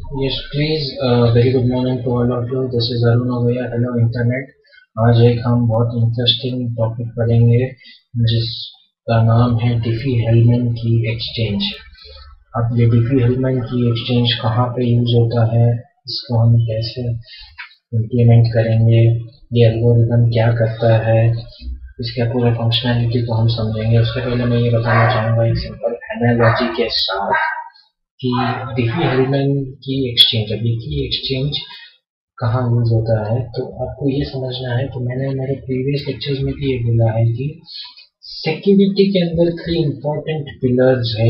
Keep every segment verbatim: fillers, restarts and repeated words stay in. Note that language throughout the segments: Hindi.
Yes, please. Uh, very good morning to all of you. This is Arun over here. Hello internet. आज एक हम बहुत इंटरेस्टिंग टॉपिक पढ़ेंगे जिसका नाम है डिफी हेलमैन की एक्सचेंज। अब ये डिफी हेलमैन की एक्सचेंज कहाँ पे यूज होता है, इसको हम कैसे इम्प्लीमेंट करेंगे, ये एल्गोरिथम क्या करता है, इसके पूरे फंक्शनैलिटी को हम समझेंगे। उससे पहले मैं ये बताना चाहूँगा एक सिंपल एनालॉजी के साथ कि डिफी हेलमैन की एक्सचेंज, अभी की एक्सचेंज कहाँ यूज होता है। तो आपको ये समझना है कि मैंने मेरे प्रीवियस लेक्चर्स में भी ये बोला है कि सिक्योरिटी के अंदर थ्री इंपॉर्टेंट पिलर्स है।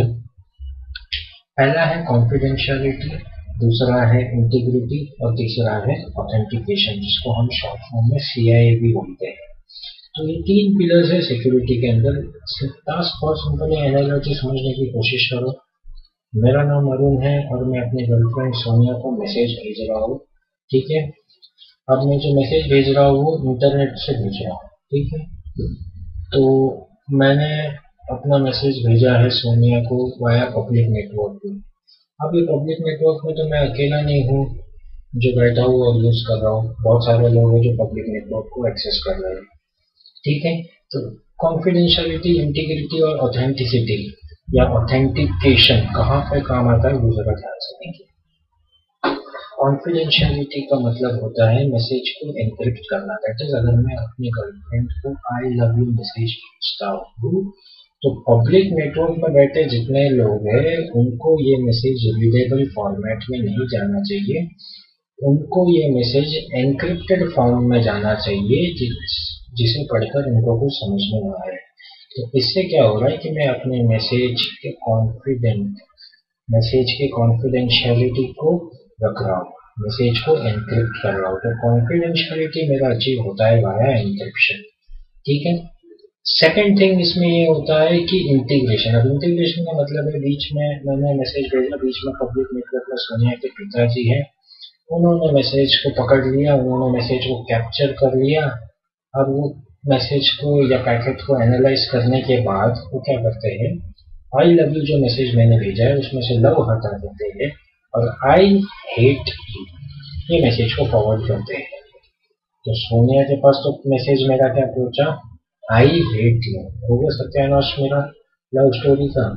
पहला है कॉन्फिडेंशियलिटी, दूसरा है इंटीग्रिटी और तीसरा है ऑथेंटिकेशन, जिसको हम शॉर्ट फॉर्म में सी आई ए भी बोलते हैं। तो ये तीन पिलर्स है सिक्योरिटी के अंदर। टास्क बहुत सिंपल है, एनालॉजी समझने की कोशिश करो। मेरा नाम अरुण है और मैं अपनी गर्लफ्रेंड सोनिया को मैसेज भेज रहा हूँ, ठीक है। अब मैं जो मैसेज भेज रहा हूँ वो इंटरनेट से भेज रहा हूँ, ठीक है। तो मैंने अपना मैसेज भेजा है सोनिया को वाया पब्लिक नेटवर्क पे। अब ये पब्लिक नेटवर्क में तो मैं अकेला नहीं हूँ जो बैठा हूँ और यूज कर रहा हूँ, बहुत सारे लोग हैं जो पब्लिक नेटवर्क को एक्सेस कर रहे हैं, ठीक है। तो कॉन्फिडेंशियलिटी, इंटीग्रिटी और ऑथेंटिसिटी या ऑथेंटिकेशन कहाँ पे काम आता है वो जरा ध्यान से देखिए। कॉन्फिडेंशियलिटी का मतलब होता है मैसेज को एनक्रिप्ट करना। दैट इज, अगर मैं अपनी गर्लफ्रेंड को आई लव यू मैसेज भेजता हूँ तो पब्लिक नेटवर्क में बैठे जितने लोग हैं उनको ये मैसेज रीडेबल फॉर्मेट में नहीं जाना चाहिए, उनको ये मैसेज एनक्रिप्टेड फॉर्म में जाना चाहिए जिस जिसे पढ़कर उनको कुछ समझ में आए। तो इससे क्या हो रहा है कि मैं अपने मैसेज के कॉन्फिडेंट मैसेज के कॉन्फिडेंशियलिटी को रख रहा हूँ, मैसेज को एनक्रिप्ट कर रहा हूँ। तो कॉन्फिडेंशियलिटी मेरा अचीव होता है वाया एनक्रिप्शन, ठीक है। सेकेंड थिंग इसमें ये होता है कि इंटीग्रेशन। अब इंटीग्रेशन का मतलब है बीच में मैंने मैसेज भेजा, बीच में पब्लिक नेटवर्क में सोनिया के पिताजी है, उन्होंने मैसेज को पकड़ लिया, उन्होंने मैसेज को कैप्चर कर लिया। अब वो मैसेज को या पैकेट को एनालाइज करने के बाद वो क्या करते हैं, आई लव यू जो मैसेज मैंने भेजा है उसमें से लव हटा देते हैं और आई हेट यू ये मैसेज को फॉरवर्ड करते हैं। तो सोनिया के पास तो मैसेज मेरा क्या पहुंचा, आई हेट यू। हो गया सत्यानाश मेरा लव स्टोरी का।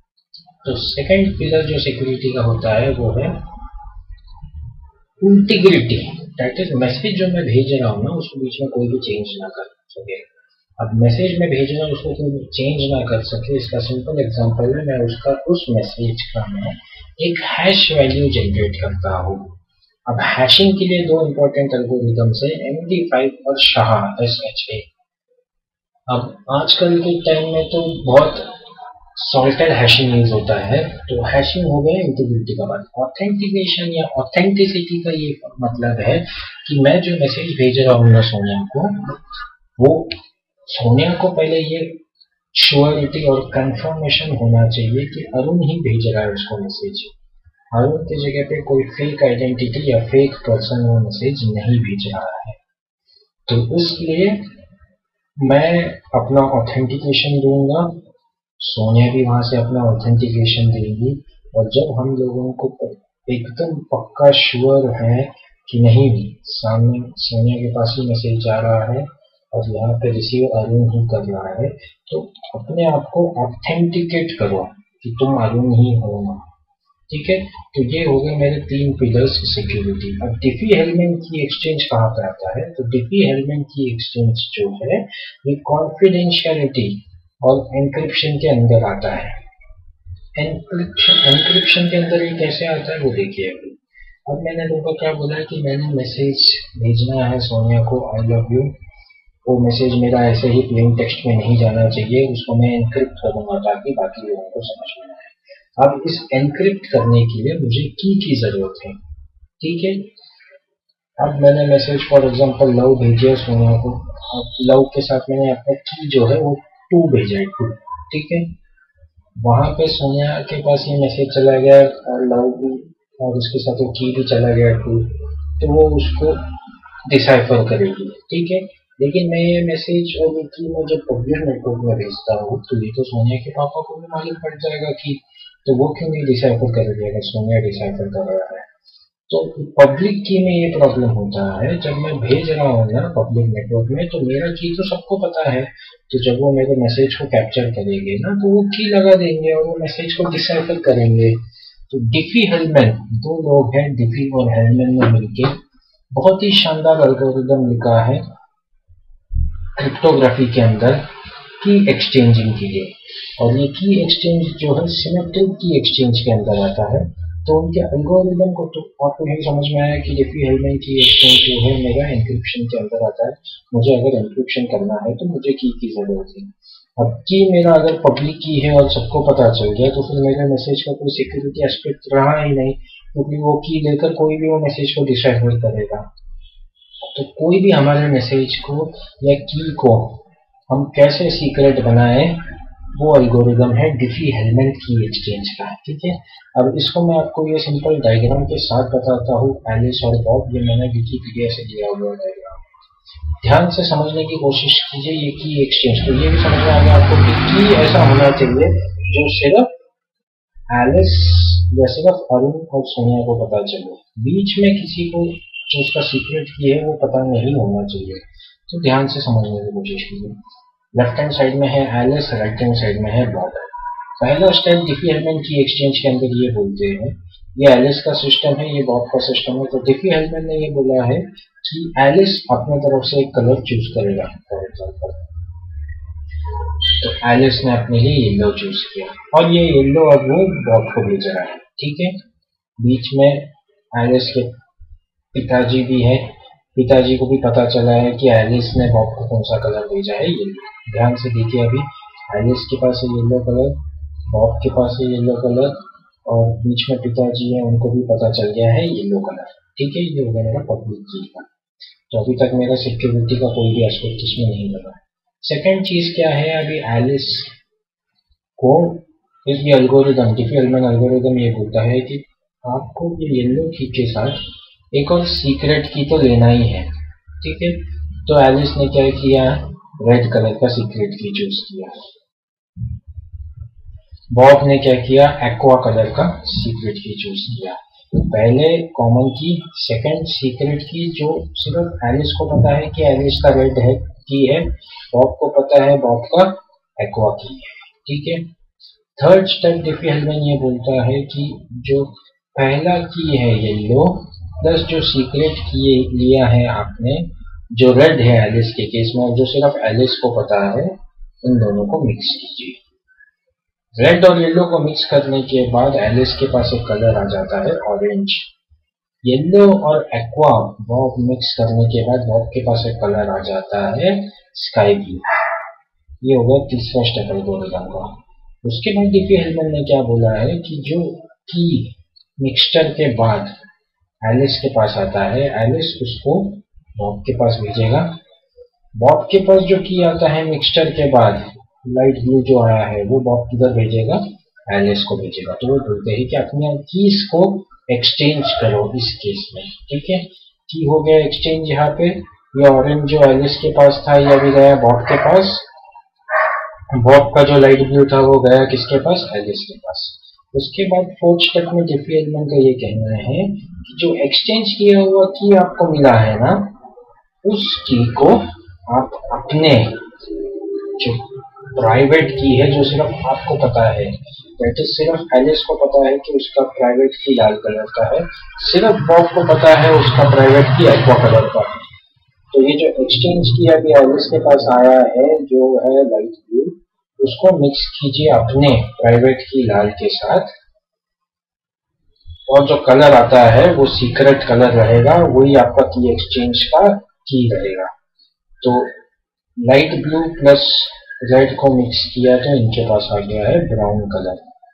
तो सेकंड पिलर जो सिक्योरिटी का होता है वो है इंटीग्रिटी। दैट इज, मैसेज जो मैं भेज रहा हूँ ना उसको बीच में कोई भी चेंज ना कर सके। अब मैसेज में भेजना उसको कोई चेंज ना कर सके, इसका सिंपल एग्जांपल है, मैं उसका उस मैसेज का मैं एक हैश वैल्यू जनरेट करता हूँ। अब हैशिंग के लिए दो इंपॉर्टेंट एल्गोरिथम्स है, एम डी फाइव और शाह एस एच ए। अब आजकल के टाइम में तो बहुत सॉल्टेड हैशिंग यूज होता है। तो हैशिंग हो गया इंटीग्रिटी का बात। ऑथेंटिकेशन या ऑथेंटिसिटी का ये मतलब है कि मैं जो मैसेज भेज रहा हूँ ना सोनिया को, वो सोनिया को पहले ये श्योरिटी और कंफर्मेशन होना चाहिए कि अरुण ही भेज रहा है उसको मैसेज, अरुण की जगह पे कोई फेक आइडेंटिटी या फेक पर्सन वो मैसेज नहीं भेज रहा है। तो इसलिए मैं अपना ऑथेंटिकेशन दूंगा, सोनिया भी वहां से अपना ऑथेंटिकेशन देगी, और जब हम लोगों को एकदम पक्का श्योर है कि नहीं सामने सोनिया के पास ही मैसेज जा रहा है और यहाँ पे रिसीव अरुण ही कर रहा है, तो अपने आप को ऑथेंटिकेट करो कि तुम अरुण ही हो ना, ठीक है। तो ये हो गए मेरे तीन पिलर्स सिक्योरिटी। अब डिफी हेलमैन की एक्सचेंज कहाँ पे आता है, तो डिफी हेलमैन की एक्सचेंज जो है ये कॉन्फिडेंशियलिटी और एनक्रिप्शन के अंदर आता है। एनक्रिप्शन एनक्रिप्शन के अंदर ये कैसे आता है वो देखिए। अभी अब मैंने लोगों को क्या बोला है कि मैंने मैसेज भेजना है सोनिया को आई लव यू, वो मैसेज मेरा ऐसे ही प्लेन टेक्स्ट में नहीं जाना चाहिए, उसको मैं एनक्रिप्ट करूंगा ताकि बाकी लोगों को समझ में आए। अब इस एनक्रिप्ट करने के लिए मुझे की की जरूरत है, ठीक है। अब मैंने मैसेज फॉर एग्जांपल लव भेजा सोनिया को, लव के साथ मैंने अपना की जो है वो टू भेजा है, टू, ठीक है। वहां पे सोनिया के पास ये मैसेज चला गया और लव भी, और उसके साथ वो की भी चला गया टू, तो वो उसको डिसाइफर करेगी, ठीक है। लेकिन मैं ये मैसेज और ये की मैं जब पब्लिक नेटवर्क में भेजता हूँ तो ये तो सोनिया के पापा को भी मालूम पड़ जाएगा कि, तो वो क्यों नहीं डिसाइफर करेगी अगर सोनिया डिसाइफर कर रहा है। तो पब्लिक की में ये प्रॉब्लम होता है, जब मैं भेज रहा हूँ ना पब्लिक नेटवर्क में, तो मेरा की तो सबको पता है, तो जब वो मेरे मैसेज को कैप्चर करेंगे ना तो वो की लगा देंगे और वो मैसेज को डिसाइफर करेंगे। तो डिफी हेलमैन, दो लोग हैं डिफी और हेलमैन ने मिलके बहुत ही शानदार एल्गोरिदम लिखा है क्रिप्टोग्राफी के अंदर की एक्सचेंजिंग के लिए। और ये की एक्सचेंज जो है सिमेट्रिक की एक्सचेंज के अंदर आता है। तो उनके एल्गोरिदम को तो आपको यही समझ में आया कि डिफी हेलमैन की एक्सचेंज जो है मेरा एन्क्रिप्शन के अंदर आता है। मुझे अगर एन्क्रिप्शन करना है तो मुझे की की जरूरत है। अब की मेरा अगर पब्लिक की है और सबको पता चल गया तो फिर मेरे मैसेज का कोई सिक्योरिटी एस्पेक्ट रहा ही नहीं, क्योंकि वो की लेकर कोई भी वो मैसेज को डिसाइफर करेगा। तो कोई भी हमारे मैसेज को या की को हम कैसे सीक्रेट बनाए, वो एल्गोरिदम है डिफी हेलमैन की एक्सचेंज का। ठीक है, अब इसको मैं आपको ये सिंपल डायग्राम के साथ बताता हूँ। एलिस और बॉब, ये मैंने विकिपीडिया से लिया हुआ डायग्राम, ध्यान से समझने की कोशिश कीजिए। ये की एक्सचेंज, तो ये भी समझ में आ गया आपको कि की ऐसा होना चाहिए जो सिर्फ एलिस या सिर्फ अरुण और सोनिया को पता चले, बीच में किसी को जो उसका सीक्रेट की है वो पता नहीं होना चाहिए। तो ध्यान से समझने की कोशिश कीजिए। लेफ्ट हैंड साइड में है एलिस, राइट हैंड साइड में है बॉब। पहला step Diffie Hellman key exchange के अंदर ये बोलते हैं, ये एलिस का सिस्टम है, ये बॉब का सिस्टम है। तो डिफी हेलमैन ने ये बोला है कि एलिस अपने तरफ से एक कलर चूज करेगा। फॉर एग्जाम्पल, तो एलिस ने अपने लिए येलो चूज किया और ये येलो अब वो बॉब को भेज रहा है। ठीक है, बीच में एलिस के पिताजी भी है, पिताजी को भी पता चला है कि एलिस ने बॉब को कौन सा कलर भेजा है, येलो। ध्यान से देखिए, अभी एलिस के पास है येलो कलर, बॉब के पास है येलो कलर, और बीच में पिताजी है, उनको भी पता चल गया है येलो कलर। ठीक है, ये हो गया मेरा पब्लिक की का। तो अभी तक मेरा सिक्योरिटी का कोई भी एस्पेक्ट इसमें नहीं लगा। सेकेंड चीज क्या है, अभी एलिस को इस ये एल्गोरिदम डिफी हेलमैन एल्गोरिदम ये बोलता है कि आपको ये येलो की के साथ एक और सीक्रेट की तो लेना ही है। ठीक है, तो एलिस ने क्या किया, रेड कलर का सीक्रेट की चूज किया। बॉब ने क्या किया, एक्वा कलर का सीक्रेट की चूज किया। पहले कॉमन की, सेकंड सीक्रेट की जो सिर्फ एलिस को पता है कि एलिस का रेड है की है, बॉब को पता है बॉब का एक्वा की है। ठीक है, थर्ड स्टेप डिफी हेलमैन ये बोलता है कि जो पहला की है येलो प्लस जो सीक्रेट की लिया है आपने जो रेड है एलिस के केस में, जो सिर्फ एलिस को पता है, इन दोनों को मिक्स कीजिए। रेड और येलो को मिक्स करने के बाद एलिस के पास एक कलर आ जाता है ऑरेंज। येलो और एक्वा बॉब मिक्स करने के बाद बॉब के पास एक कलर आ जाता है स्काई ब्लू। ये हो गया तीसरा स्टेप एल्गोरिदम का। उसके बाद डिफी हेलमैन ने क्या बोला है कि जो की मिक्सचर के बाद एलिस के पास आता है, एलिस उसको बॉब के पास भेजेगा। बॉब के पास जो की आता है मिक्सचर के बाद लाइट ब्लू जो आया है, वो बॉब किधर भेजेगा, एलिस को भेजेगा। तो वो बोलते हैं कि अपने कीज को एक्सचेंज करो इस केस में। ठीक है, की हो गया एक्सचेंज। यहाँ पे ये ऑरेंज जो एलिस के पास था ये अभी गया बॉब के पास, बॉब का जो लाइट ब्लू था वो गया किसके पास, एलिस के पास। उसके बाद फोर्थ स्टेप में डिफी हेलमैन का ये कहना है कि जो एक्सचेंज किया हुआ की आपको मिला है ना, उस की को आप अपने जो प्राइवेट की है, जो सिर्फ आपको पता है, दैट इज सिर्फ एलिस को पता है कि उसका प्राइवेट की लाल कलर का है, सिर्फ बॉब को पता है उसका प्राइवेट की एक्वा कलर का है। तो ये जो एक्सचेंज किया अभी एलिस के पास आया है जो है लाइट ब्लू, उसको मिक्स कीजिए अपने प्राइवेट की लाल के साथ, और जो कलर आता है वो सीक्रेट कलर रहेगा, वही आपका की एक्सचेंज का की रहेगा। तो लाइट ब्लू प्लस रेड को मिक्स किया तो इनके पास आ गया है ब्राउन कलर।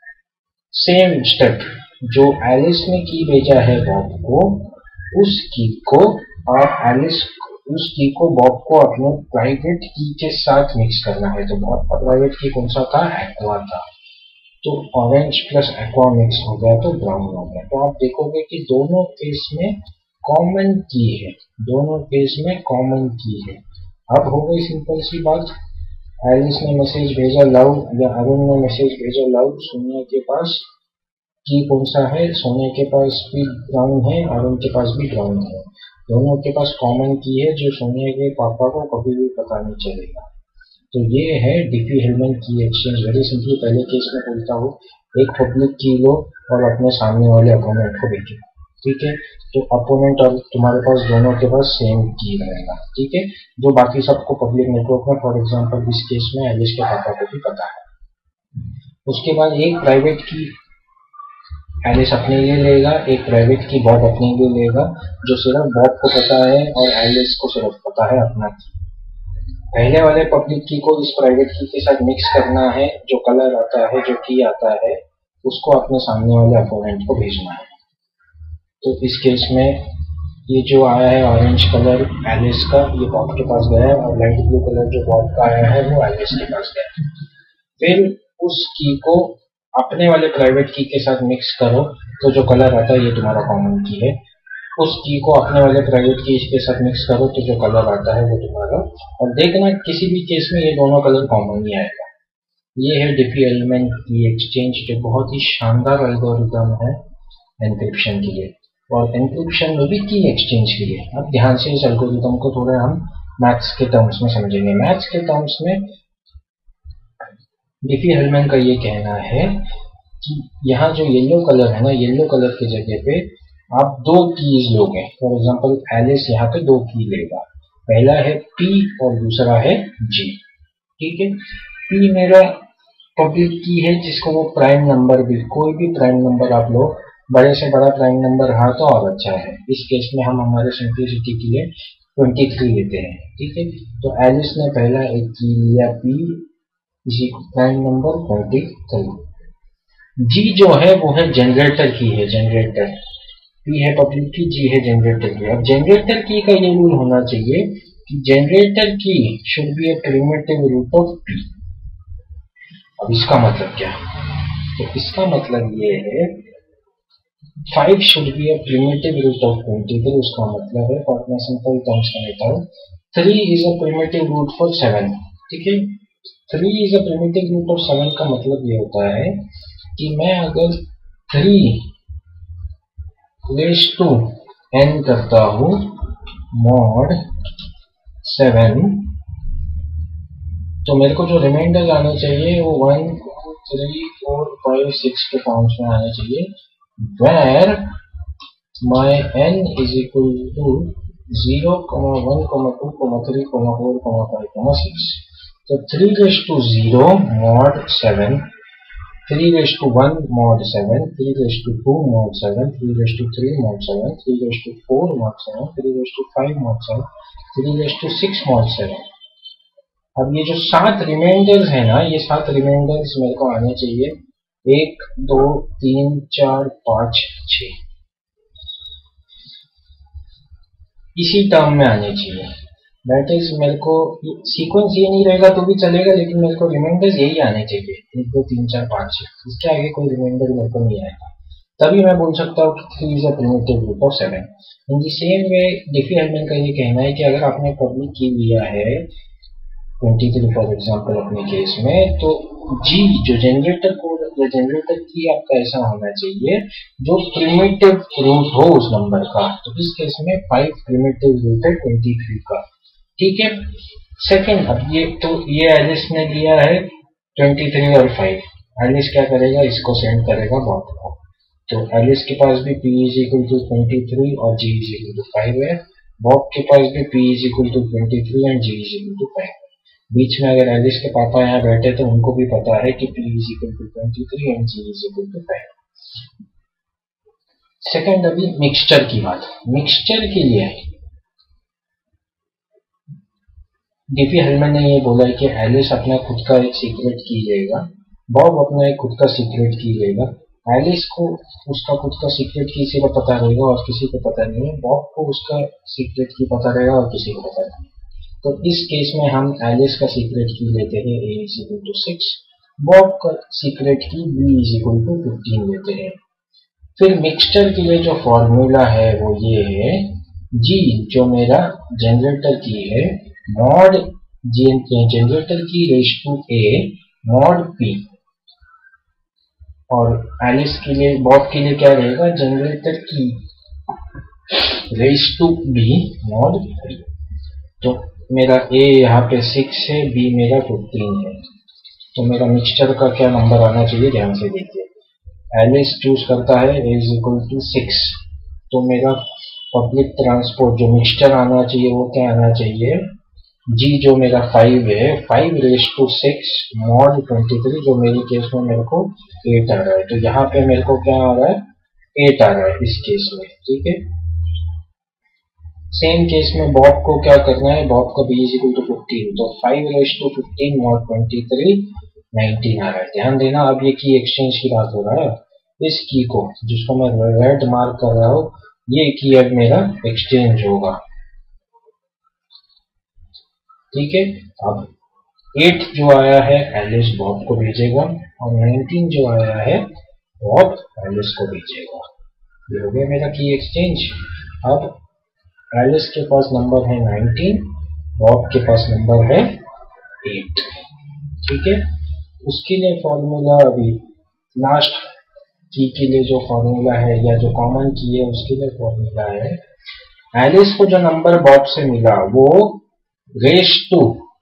सेम स्टेप, जो एलिस ने की भेजा है बॉब को, उस की को आप एलिस उस की को बॉब को अपने प्राइवेट की के साथ मिक्स करना है। तो बॉब का प्राइवेट की कौन सा था, एक्वा था। तो ऑरेंज प्लस एक्वा मिक्स हो गया तो ब्राउन हो गया। तो आप देखोगे कि दोनों केस में कॉमन की है, दोनों केस में कॉमन की है। अब हो गई सिंपल सी बात, एलिस ने मैसेज भेजा लव, या अरुण ने मैसेज भेजा लव सोनिया के पास, की कौन सा है, सोने के पास भी ग्राउंड है और उनके पास भी ग्राउंड है, दोनों के पास कॉमन की है जो सोने के पापा को कभी भी पता नहीं चलेगा। तो ये है Diffie Hellman key exchange. Very simply पहले केस में बोलता हूँ, एक पब्लिक की लो और अपने सामने वाले अपोनेंट को भेजो, ठीक है। तो अपोनेंट और तुम्हारे पास दोनों के पास सेम की रहेगा, ठीक है, जो बाकी सबको पब्लिक नेटवर्क में, फॉर एग्जांपल इस केस में एलिस के पापा को भी पता है। उसके बाद एक प्राइवेट की एलिस अपने लिए लेगा, एक प्राइवेट की बॉब अपने लिए लेगा, जो सिर्फ बॉब को पता है और एलिस को सिर्फ पता है अपना की। पहले वाले पब्लिक की को इस प्राइवेट की के साथ मिक्स करना है, जो कलर आता है, जो की आता है, उसको अपने सामने वाले अपोनेंट को भेजना है। तो इस केस में ये जो आया है ऑरेंज कलर एलिस का, ये बॉब के पास गया है, और लाइट ब्लू कलर जो बॉब का आया है वो एलिस के पास गया है। फिर उस की को अपने वाले प्राइवेट की के साथ मिक्स करो, तो जो कलर आता है ये तुम्हारा कॉमन की है। उस की को अपने वाले प्राइवेट की के साथ मिक्स करो, तो जो कलर आता है वो तुम्हारा, और देखना किसी भी केस में ये दोनों कलर कॉमन ही आएगा। ये है डिफी-हेलमैन की एक्सचेंज, जो बहुत ही शानदार एल्गोरिथम है एन्क्रिप्शन के लिए, और एन्क्रिप्शन में भी की एक्सचेंज के लिए। अब ध्यान से इस एल्गोरिथम को थोड़ा हम मैथ्स के टर्म्स में समझेंगे। मैथ्स के टर्म्स में डिफी-हेलमैन का ये कहना है कि यहाँ जो येलो कलर है ना, येलो कलर की जगह पे आप दो कीज लोगे। फॉर एग्जांपल एलिस यहाँ पे दो की लेगा, पहला है पी और दूसरा है जी, ठीक है। पी मेरा पब्लिक की है, जिसको वो प्राइम नंबर भी, कोई भी प्राइम नंबर आप लो, बड़े से बड़ा प्राइम नंबर रहा तो और अच्छा है। इस केस में हम हमारे सिंप्लिसिटी के लिए तेईस लेते हैं, ठीक है। तो एलिस ने पहला एक की लिया पी, इसी प्राइम नंबर तेईस। जी जो है वो है जनरेटर की है, जनरेटर। पी है पब्लिक की, जी है जनरेटर की। अब जनरेटर की का ये रूल होना चाहिए कि जनरेटर की should be a primitive root of P. अब इसका मतलब क्या है? तो इसका मतलब ये है five should be a primitive root of twenty. उसका मतलब है, और मैं सिंपल टर्म्स में लेता हूँ, three is a primitive root for seven, ठीक है। Three is a primitive root of seven का मतलब ये होता है कि मैं अगर थ्री रेज टू एन करता हूं मॉड सेवन, तो मेरे को जो रिमाइंडर आने चाहिए वो one two three four five six के फॉर्म्स में आने चाहिए, where my n is equal to zero, one, two, three, four, five, six. तो three raise to zero mod seven, three raise to one mod seven, three raise to two mod seven, three raise to three mod seven, three raise to four mod seven, three raise to five mod seven, three raise to six mod seven. अब ये जो सात रिमाइंडर्स है ना, ये सात रिमाइंडर्स मेरे को आने चाहिए एक, दो, तीन, चार, पांच, छ, इसी टर्म में आने चाहिए। दैट इज मेरे को सीक्वेंस ये नहीं रहेगा तो भी चलेगा, लेकिन मेरे को रिमाइंडर्स यही आने चाहिए, एक, दो, तीन, चार, पांच, छह। इसके आगे कोई रिमाइंडर मेरे को नहीं आएगा, तभी मैं बोल सकता हूँ कि three is a primitive root of seven. In the same way Diffie-Hellman का ये कहना है कि अगर आपने पब्लिक की लिया है तेईस फॉर एग्जांपल अपने केस में, तो जी जो जनरेटर कोड या जनरेटर की आपका ऐसा होना चाहिए जो प्रिमिटिव रूट हो उस नंबर का। तो इस केस में फाइव प्रिमिटिव रूट है तेईस का, ठीक है। सेकंड, अब ये तो ये एलिस ने लिया है तेईस और फाइव, एलिस क्या करेगा, इसको सेंड करेगा बॉब को। तो एलिस के पास भी P इज इक्वल टू तेईस और G is equal to five है, बॉब के पास भी P इज इक्वल टू तेईस and G is equal to five. बीच में अगर एलिस के पापा यहाँ बैठे तो उनको भी पता है कि P इज इक्वल टू तेईस and G is equal to five. Second, अभी मिक्सचर की बात। मिक्सचर के लिए डिफी-हेलमैन ने ये बोला है कि एलिस अपना खुद का एक सीक्रेट की लेगा, बॉब अपना एक खुद का सीक्रेट की लेगा। एलिस को उसका खुद का सीक्रेट की किसी को पता रहेगा और किसी को पता नहीं है, बॉब को उसका सीक्रेट की पता रहेगा और किसी को पता नहीं है। तो इस केस में हम एलिस का सीक्रेट की लेते हैं A is equal to six, Bob का secret key B is equal to fifteen लेते हैं। फिर मिक्सचर के लिए जो फॉर्मूला है वो ये है, G जो मेरा जनरेटर की है मॉड जनरेटर की raise to A mod P। और एलिस के लिए बॉब के लिए क्या रहेगा, जनरेटर की raise to B mod three. तो मेरा ए यहाँ पे सिक्स है, बी मेरा फिफ्टीन है, तो मेरा मिक्सचर का क्या नंबर आना चाहिए, ध्यान से देखिए। एलिस चूज करता है A is equal to six, तो मेरा पब्लिक ट्रांसपोर्ट जो मिक्सचर आना चाहिए वो क्या आना चाहिए, जी जो मेरा फाइव है, five raise to six mod twenty three, जो मेरे केस में मेरे को एट आ रहा है। तो यहाँ पे मेरे को क्या आ रहा है, एट आ रहा है इस केस में, ठीक है। सेम केस में बॉब को क्या करना है, बॉब का B is equal to fifteen, तो five raise to fifteen mod twenty three nineteen आ रहा है। ध्यान देना, अब ये की एक्सचेंज की बात हो रहा है। इस की को जिसको मैं रेड मार्क कर रहा हूँ, ये की अब मेरा एक्सचेंज होगा, ठीक है। अब एट जो आया है एलिस बॉब को भेजेगा, और नाइनटीन जो आया है बॉब एलिस को भेजेगा। ये हो गया मेरा की एक्सचेंज। अब एलिस के पास नंबर है नाइनटीन, बॉब के पास नंबर है एट, ठीक है। उसके लिए फॉर्मूला अभी लास्ट की के लिए जो फॉर्मूला है या जो कॉमन की है उसके लिए फॉर्मूला है, एलिस को जो नंबर बॉब से मिला वो रेज टू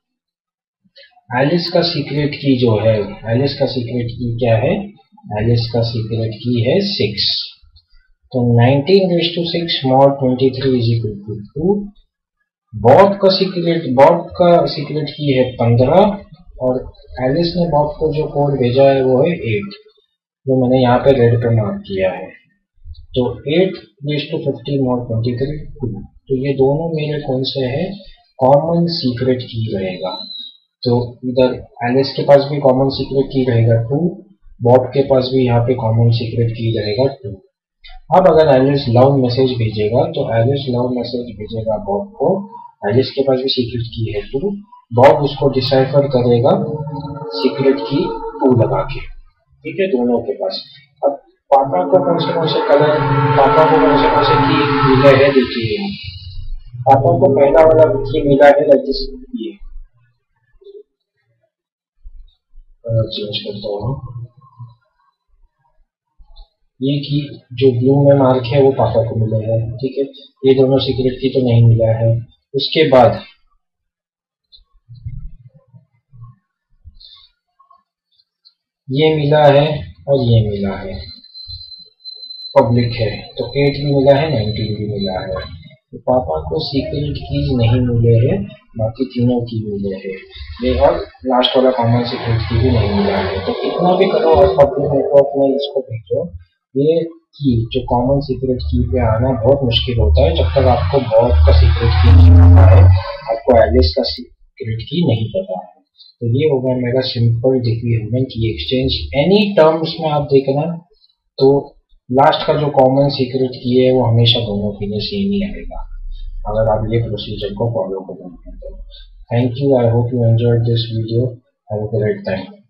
एलिस का सीक्रेट की जो है, एलिस का सीक्रेट की क्या है, एलिस का सीक्रेट की है सिक्स। तो nineteen raise to six mod twenty three is equal to two. Bob का सीक्रेट बॉब का सीक्रेट की है पंद्रह, और एलिस ने बॉब को जो कोड भेजा है वो है एट, जो मैंने यहाँ पे रेड पे मार्क किया है। तो eight raise to fifty mod twenty three two, तो ये दोनों मेरे कौन से है, कॉमन सीक्रेट की रहेगा। तो इधर एलिस के पास भी कॉमन सीक्रेट की रहेगा टू, बॉब के पास भी यहाँ पे कॉमन सीक्रेट की रहेगा टू। अब अगर एलिस लव मैसेज भेजेगा तो एलिस लव मैसेज भेजेगा बॉब को, एलिस के पास भी सीक्रेट की है टू, बॉब उसको डिसाइफर करेगा सीक्रेट की टू लगा के, ठीक है, दोनों के पास। अब पापा को कौन से कौन से कलर, पापा को कौन से कौन से की मिला है देखिए। पापा को पहला वाला की मिला है रजिस, ये चेंज करता हूँ, ये की जो ब्लू में मार्क है वो पापा को मिला है, ठीक है। ये दोनों सीक्रेट की तो नहीं मिला है। उसके बाद ये मिला है और ये मिला है, पब्लिक है, तो एट भी मिला है, नाइनटीन भी मिला है। तो पापा को सीक्रेट कीज नहीं मिले हैं, बाकी तीनों की मिले हैं ये, और लास्ट वाला कॉमन सीक्रेट की भी नहीं मिला है। तो इतना भी करो और पब्लिक नेटवर्क में इसको भेजो, ये की जो कॉमन सीक्रेट की पे आना बहुत मुश्किल होता है जब तक आपको बॉब का सीक्रेट की नहीं पता है, आपको एलिस का सीक्रेट की नहीं पता है। तो ये हो गया मेरा simple Diffie Hellman key exchange. एनी टर्म्स में आप देखना तो लास्ट का जो कॉमन सीक्रेट की है वो हमेशा दोनों के लिए सेम ही आएगा, अगर आप ये प्रोसीजर को फॉलो करोगे तो। Thank you, I hope you enjoyed this video, have a great time.